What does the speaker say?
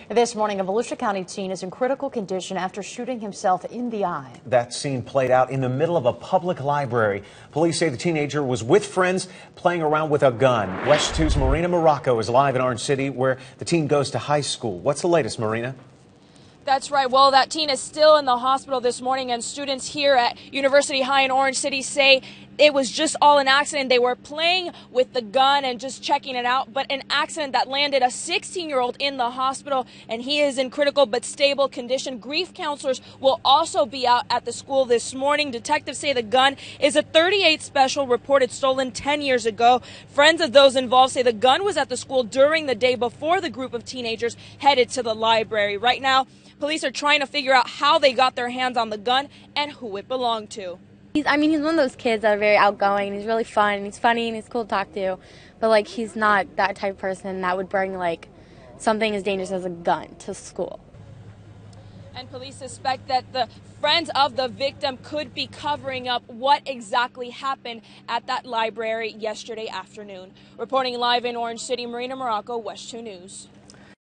This morning, a Volusia County teen is in critical condition after shooting himself in the eye. That scene played out in the middle of a public library. Police say the teenager was with friends playing around with a gun. WESH 2's Marina Morocco is live in Orange City, where the teen goes to high school. What's the latest, Marina? That's right. Well, that teen is still in the hospital this morning, and students here at University High in Orange City say it was just all an accident. They were playing with the gun and just checking it out, but an accident that landed a 16-year-old in the hospital, and he is in critical but stable condition. Grief counselors will also be out at the school this morning. Detectives say the gun is a .38 Special reported stolen 10 years ago. Friends of those involved say the gun was at the school during the day before the group of teenagers headed to the library. Right now, police are trying to figure out how they got their hands on the gun and who it belonged to. He's one of those kids that are very outgoing, and he's really fun, and he's funny, and he's cool to talk to, but, he's not that type of person that would bring, something as dangerous as a gun to school. And police suspect that the friends of the victim could be covering up what exactly happened at that library yesterday afternoon. Reporting live in Orange City, Marina Morocco, WESH 2 News.